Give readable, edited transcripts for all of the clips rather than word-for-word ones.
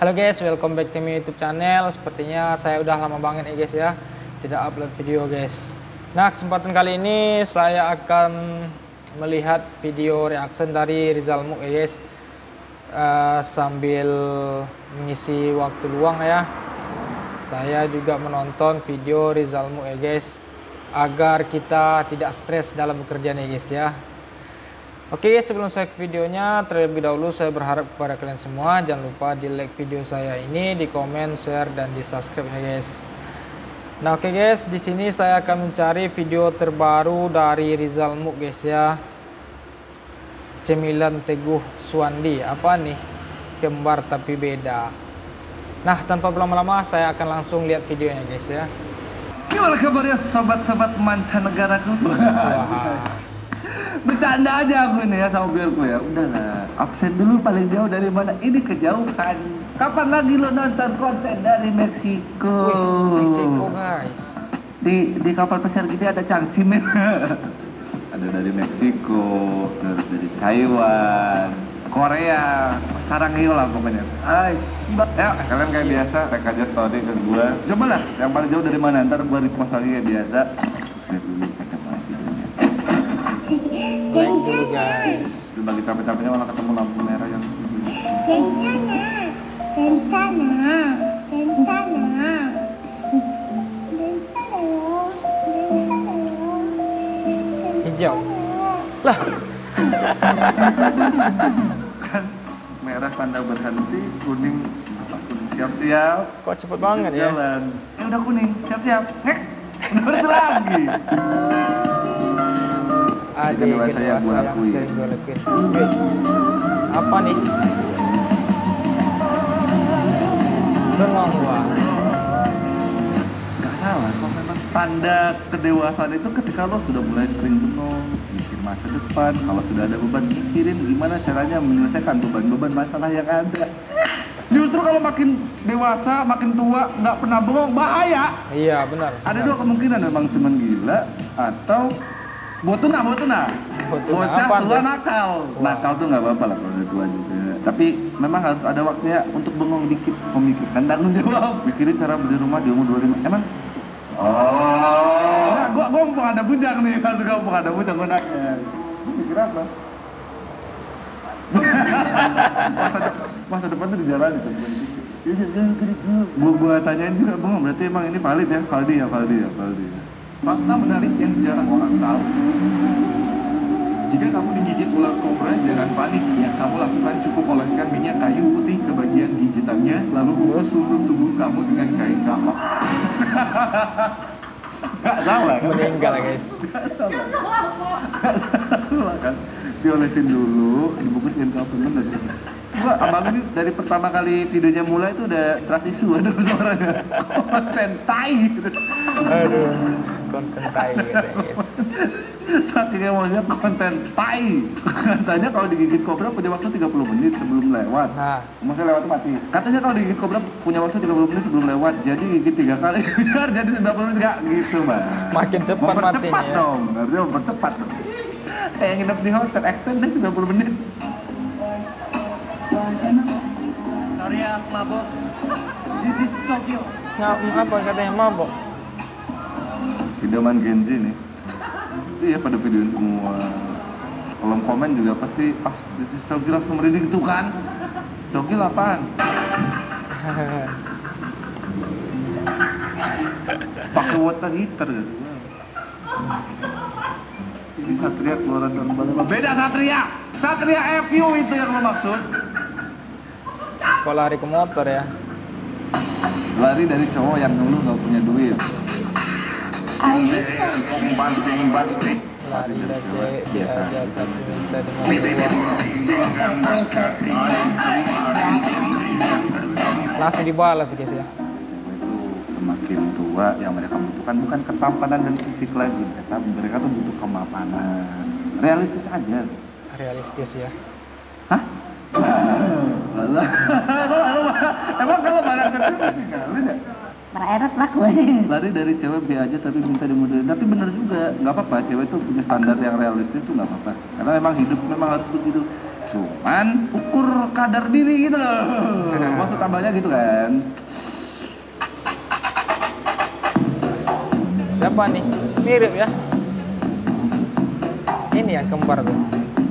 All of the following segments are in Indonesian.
Halo guys, welcome back to my YouTube channel. Sepertinya saya udah lama banget nih guys ya, tidak upload video guys. Nah, kesempatan kali ini saya akan melihat video reaction dari Rizal Muk ya guys. Sambil mengisi waktu luang ya, saya juga menonton video Rizal Muk ya guys, agar kita tidak stres dalam bekerja nih guys ya. Oke, sebelum saya ke videonya, terlebih dahulu saya berharap kepada kalian semua jangan lupa di like video saya ini, di komen, share, dan di subscribe ya guys. Nah oke guys, di sini saya akan mencari video terbaru dari Rizal Muk guys ya. Cemilan Teguh Suwandi, apa nih? Kembar tapi beda. Nah tanpa berlama-lama saya akan langsung lihat videonya guys ya. Gimana kabarnya sobat-sobat mancanegaraku? Wah. Bercanda aja aku nih ya sama biarku ya. Udahlah, absen dulu paling jauh dari mana? Ini kejauhan. Kapan lagi lo nonton konten dari Meksiko? Wih, Meksiko guys. Di kapal pesiar gini ada cangcimen. Ada dari Meksiko, terus dari Taiwan, Korea, Saranghae lah pokoknya. Ya, kalian kayak biasa tag aja story ke gua. Coba lah, yang paling jauh dari mana? Ntar gua repost lagi kayak biasa. Terus lihat dulu kacamata videonya. Like dulu guys. Lagi capek-capeknya malah ketemu lampu merah yang Hijau. Lah. kan merah tanda berhenti, kuning apa? Kuning siap-siap. Kok cepet banget ya? Jalan. Udah kuning, siap-siap. Ngek. Udah berhenti lagi. Ada dewasa yang gue lakuin. Apa nih? Bengong wah. Gak salah, kok memang tanda kedewasaan itu ketika lo sudah mulai sering bengong, mikir masa depan. Kalau sudah ada beban, pikirin gimana caranya menyelesaikan beban-beban masalah yang ada. Justru kalau makin dewasa, makin tua, nggak pernah bengong, bahaya. Iya benar. Ada dua kemungkinan, memang cuman gila atau botuna. Bocah apa tua tuh? nakal. Wow. Nakal tuh nggak apa-apa lah kalau udah tua juga. Tapi memang harus ada waktunya untuk bengong dikit, memikirkan tanggung jawab. Mikirin cara beli rumah di umur 25. Emang? Oh. Nah, gua mumpung ada bujang nih, masuk gua mumpung ada bujang gua nanya. Gua mikir apa? masa depan tuh dijalani tuh. Gua tanyain juga, bengong berarti emang ini valid ya? Valdi ya. Fakta menarik yang jarang orang tahu. Jika kamu digigit ular kobra, jangan panik. Yang kamu lakukan cukup oleskan minyak kayu putih ke bagian gigitannya, lalu bungkus seluruh tubuh kamu dengan kain kafan. Gak salah kan? Meninggal guys. Gak salah kan? Diolesin dulu, dibungkus kain kafan bener. Gua abang ini dari pertama kali videonya mulai itu udah trust issue ada suaranya. Konten tai gitu. Aduh, konten tai gitu guys. Saking emosinya konten tai. Katanya kalau digigit kobra punya waktu 30 menit sebelum lewat. Nah, Maksudnya lewat mati. Katanya kalau digigit kobra punya waktu 30 menit sebelum lewat. Jadi gigit 3 kali biar jadi 90 menit gak gitu, Bang. makin cepat matinya Mempercepat ya. dong. Harusnya mempercepat dong. Kayak nginep di hotel extend deh 90 menit. Sorry ya, mabok. This is Tokyo. Apa katanya mabok? Videoman Genji nih. Iya pada videoin semua. Kolom komen juga pasti pas this is Cogi langsung merinding tuh kan. Cogi apaan? Pakai water heater gitu. Ini Satria keluaran tahun baru. Beda Satria. Satria FU itu yang lo maksud. Kok lari ke motor ya? Lari dari cowok yang dulu nggak punya duit. Lari dari cewek diajak minta di langsung dibalas guys ya. Cewek itu semakin tua yang mereka butuhkan bukan ketampanan dan fisik lagi, tapi mereka tuh butuh kemapanan. Realistis aja. Realistis ya. Hah? Emang kalau barang kecil tinggalin ya? Mereret lah gue. Lari dari cewek B aja tapi minta dimudahin. Tapi bener juga, nggak apa-apa. Cewek tuh punya standar yang realistis tuh nggak apa-apa. Karena memang hidup memang harus begitu. Cuman ukur kadar diri gitu loh. Maksud tambahnya gitu kan. Siapa nih? Mirip ya. Ini yang kembar tuh.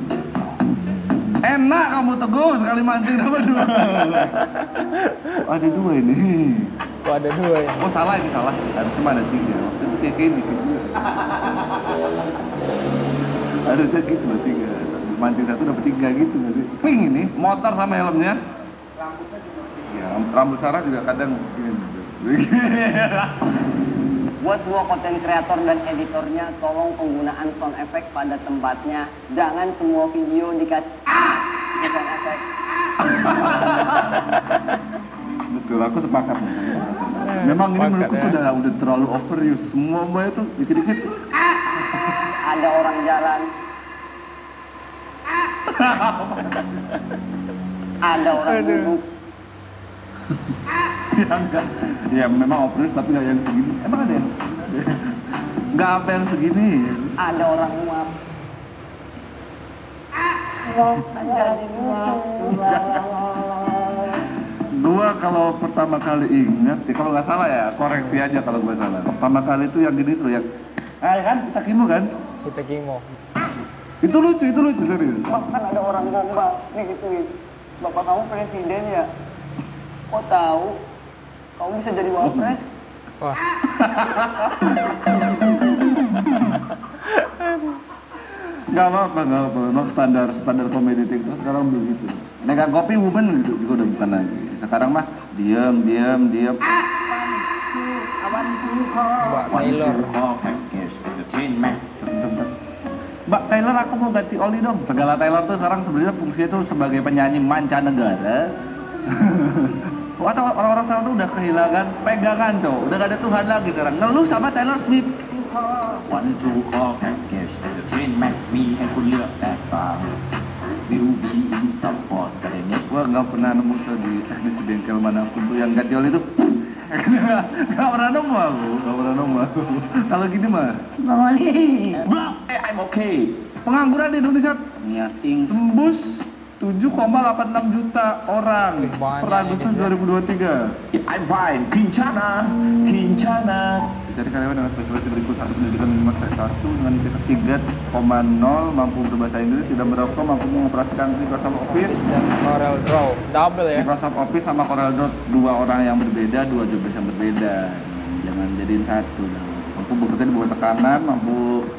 Enak kamu Teguh, sekali mancing dapat 2. Oh, ada 2 ini. Oh, ada 2 ya. Oh salah, ini salah. Harusnya ada 3. Waktu itu kayak dikit 2. Harusnya gitu loh 3. Mancing 1 dapat 3 gitu nggak sih? Ping ini, motor sama helmnya. Rambutnya juga pink. Ya, rambut Sarah juga kadang gini. Buat semua konten kreator dan editornya, tolong penggunaan sound effect pada tempatnya. Jangan semua video dikasih sound effect. Betul, aku sepakat. Memang ini menurutku tuh udah terlalu overuse. Semua itu dikit-dikit. Ada orang jalan. Ada orang duduk. Ya enggak, ya memang overuse tapi nggak yang segini. Emang ada yang? Nggak apa yang segini. Ada orang nguap. Jadi lucu. 2 kalau pertama kali ingat, ya kalau nggak salah ya, koreksi aja kalau gue salah. Pertama kali itu yang gini tuh yang, kan kita kimo kan? Kita kimo. Itu lucu serius. Bahkan ada orang gombal nih gituin. Bapak kamu presiden ya? Kok tahu? Kamu bisa jadi wapres? Wah. Nggak apa-apa. Memang standar komedi TikTok sekarang begitu. Mega Kopi Woman gitu juga udah bukan lagi. Sekarang mah diam. Mbak Taylor, aku mau ganti oli dong. Segala Taylor tuh sekarang sebenarnya fungsinya tuh sebagai penyanyi mancanegara. Atau orang-orang sekarang tuh udah kehilangan pegangan, cowok. Udah gak ada Tuhan lagi sekarang. Ngeluh sama Taylor Swift. One to call package the train max me ให้คุณเลือกแตกต่าง will be in support กันเลยเนี่ย Gua nggak pernah nemu tuh di teknisi bengkel manapun tuh yang ganti oli tuh. Nggak pernah nemu aku. Kalau gini mah. I'm okay. Pengangguran di Indonesia Nyating tembus 7,86 juta orang Banyak per Agustus ya, 2023. I'm fine. Kincana. Jadi karyawan dengan spesialisasi berikut satu pendidikan minimal S1 dengan cetak 3,0, mampu berbahasa Inggris, tidak merokok, mampu mengoperasikan Microsoft Office. Dan Corel Draw. Double ya. Microsoft Office sama Corel Draw, 2 orang yang berbeda, 2 jobdesk yang berbeda. Jangan jadiin satu. Mampu bekerja di bawah tekanan, mampu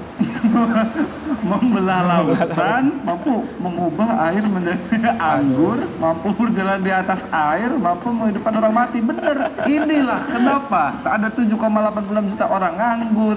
membelah lautan, mampu mengubah air menjadi anggur, mampu berjalan di atas air, mampu menghidupkan orang mati. Bener, inilah kenapa tak ada 7,86 juta orang nganggur.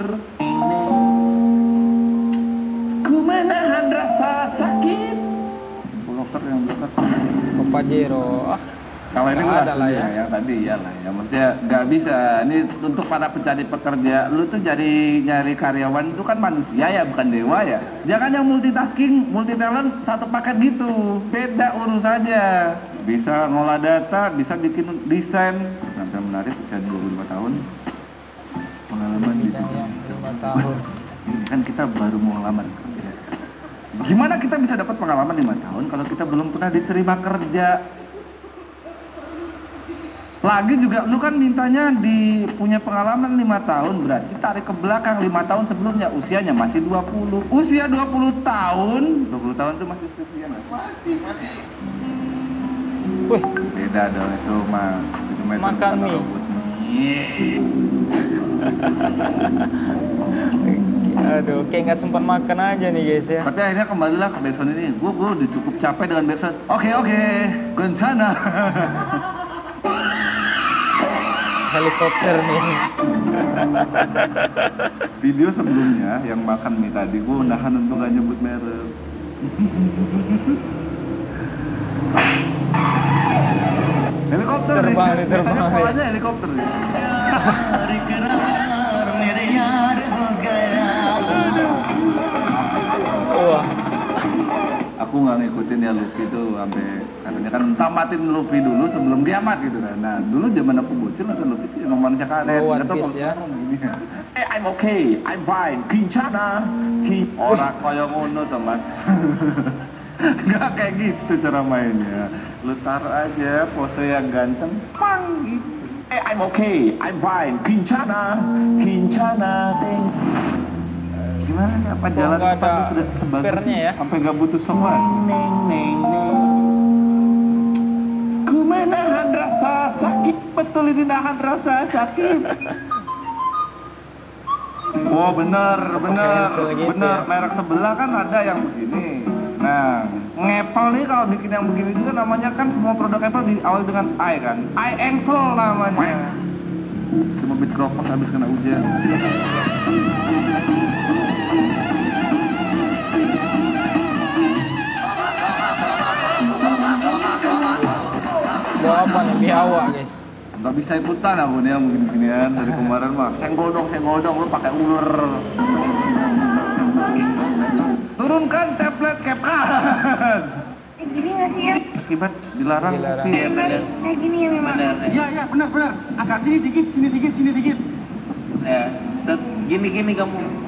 Ku menahan rasa sakit. Bloker yang bloker. Pajero. Kalau ini Nggak nggak ada lah ya. yang tadi ya lah ya, maksudnya nggak bisa. Ini untuk para pencari pekerja, lu tuh nyari karyawan itu kan manusia ya, bukan dewa ya. Jangan yang multitasking, multi talent satu paket gitu, beda urusannya. Bisa ngolah data, bisa bikin desain. Nanti menarik, usia 25 tahun, pengalaman di Bidang yang 5 tahun. Ini kan kita baru mau ngelamar kerja. Gimana kita bisa dapat pengalaman 5 tahun kalau kita belum pernah diterima kerja? Lagi juga lu kan mintanya punya pengalaman 5 tahun, berarti tarik ke belakang 5 tahun sebelumnya usianya masih 20. Usia 20 tahun tuh masih skripsian ya? Masih. Wih, Beda dong itu mah. Itu mah itu Makan bukan mie. robot. aduh, kayak nggak sempat makan aja nih guys ya. Tapi akhirnya kembalilah ke Berson ini. Gue udah cukup capek dengan Berson. Oke, Kencana. Helikopter nih. Video sebelumnya yang makan mie tadi, gue nahan untuk gak nyebut merek. Helikopter Terbang nih, nih, terbang biasanya nih. polanya helikopter nih. Wah, Aku nggak ngikutin ya Luffy tuh sampai katanya kan tamatin Luffy dulu sebelum kiamat gitu kan. Nah dulu zaman aku bocil nonton Luffy tuh emang manusia karet. Oh, One Nggak tahu Piece kalau ya. sekarang gini ya. I'm okay. I'm fine. Kincana. Orang koyo ngono tuh mas. Nggak kayak gitu cara mainnya. Lu taruh aja pose yang ganteng, pang gitu. I'm okay, I'm fine. Kincana, ding. Gimana nih, apa jalan nggak depan ada lu tidak sebagus pernya ya? sampai nggak butuh sowan? Neng. Ku menahan rasa sakit. Betul, ini nahan rasa sakit. Oh bener, cancel gitu bener. ya. Merek sebelah kan ada yang begini. Nah, Apple nih kalau bikin yang begini juga namanya kan, semua produk Apple diawali dengan I kan. iAngsel namanya. Cuma bit kropos habis kena hujan. Bawa apa nih? Biawa guys. Nggak bisa ikutan aku nih yang begini-beginian dari kemarin mah. Senggol dong, lu pakai ular. Turunkan tablet CapCut. Gini nggak sih ya? Akibat dilarang. Dilarang. Iya, Kayak gini ya memang. Iya, benar. Agak sini dikit. Ya, set gini kamu.